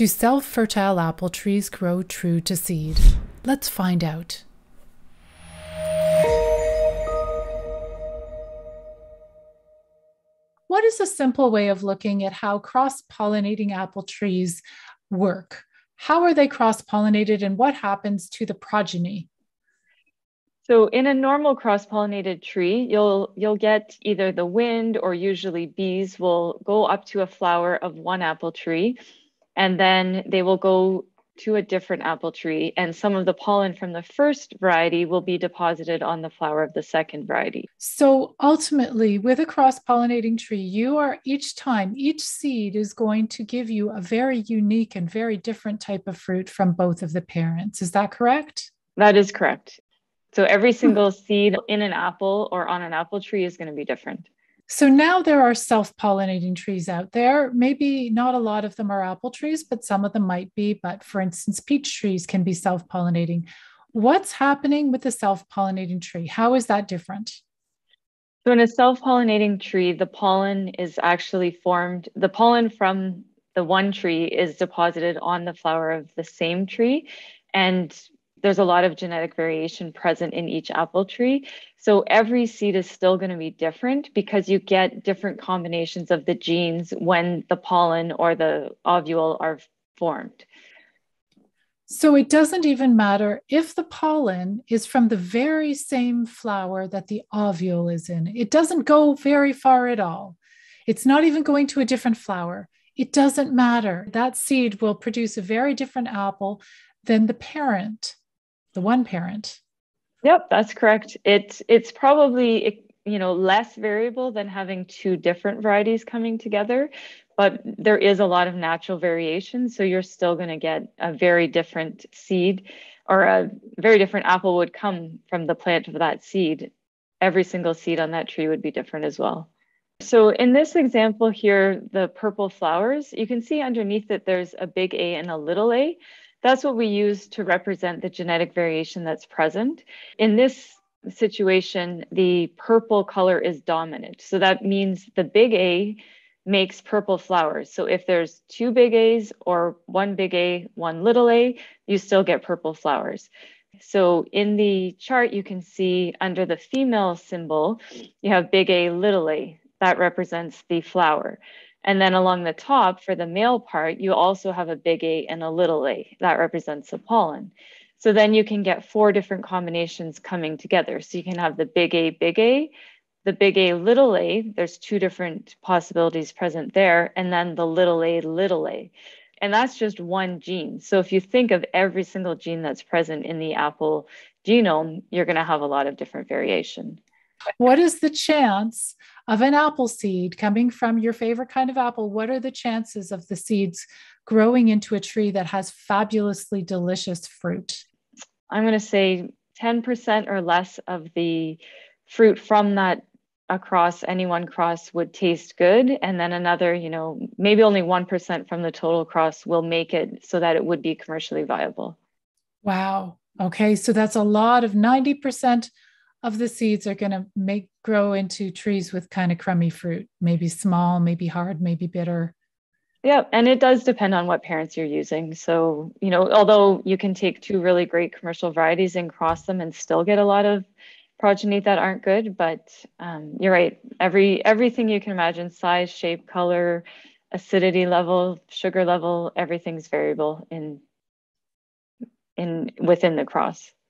Do self-fertile apple trees grow true to seed? Let's find out. What is a simple way of looking at how cross-pollinating apple trees work? How are they cross-pollinated and what happens to the progeny? So in a normal cross-pollinated tree, you'll get either the wind or usually bees will go up to a flower of one apple tree, and then they will go to a different apple tree, and some of the pollen from the first variety will be deposited on the flower of the second variety. So ultimately, with a cross-pollinating tree, each seed is going to give you a very unique and very different type of fruit from both of the parents. Is that correct? That is correct. So every single seed in an apple or on an apple tree is going to be different. So now there are self-pollinating trees out there. Maybe not a lot of them are apple trees, but some of them might be. But for instance, peach trees can be self-pollinating. What's happening with the self-pollinating tree? How is that different? So in a self-pollinating tree, the pollen is actually formed. The pollen from the one tree is deposited on the flower of the same tree. And there's a lot of genetic variation present in each apple tree. So every seed is still going to be different because you get different combinations of the genes when the pollen or the ovule are formed. So it doesn't even matter if the pollen is from the very same flower that the ovule is in. It doesn't go very far at all. It's not even going to a different flower. It doesn't matter. That seed will produce a very different apple than the parent, the one parent. Yep, that's correct. It's probably less variable than having two different varieties coming together, but there is a lot of natural variation. So you're still going to get a very different seed, or a very different apple would come from the plant of that seed. Every single seed on that tree would be different as well. So in this example here, the purple flowers, you can see underneath it, there's a big A and a little a. That's what we use to represent the genetic variation that's present. In this situation, the purple color is dominant. So that means the big A makes purple flowers. So if there's two big A's or one big A, one little a, you still get purple flowers. So in the chart, you can see under the female symbol, you have big A, little a. That represents the flower. And then along the top for the male part, you also have a big A and a little a. That represents the pollen. So then you can get four different combinations coming together. So you can have the big A, the big A, little a. There's two different possibilities present there. And then the little a, little a. And that's just one gene. So if you think of every single gene that's present in the apple genome, you're going to have a lot of different variation. What is the chance of an apple seed coming from your favorite kind of apple? What are the chances of the seeds growing into a tree that has fabulously delicious fruit? I'm going to say 10% or less of the fruit from that across any one cross would taste good. And then another, maybe only 1% from the total cross will make it so that it would be commercially viable. Wow. Okay. So that's a lot of 90% of the seeds are going to grow into trees with kind of crummy fruit, maybe small, maybe hard, maybe bitter. Yeah, and it does depend on what parents you're using. So, although you can take two really great commercial varieties and cross them and still get a lot of progeny that aren't good, but you're right. Everything you can imagine, size, shape, color, acidity level, sugar level, everything's variable in within the cross.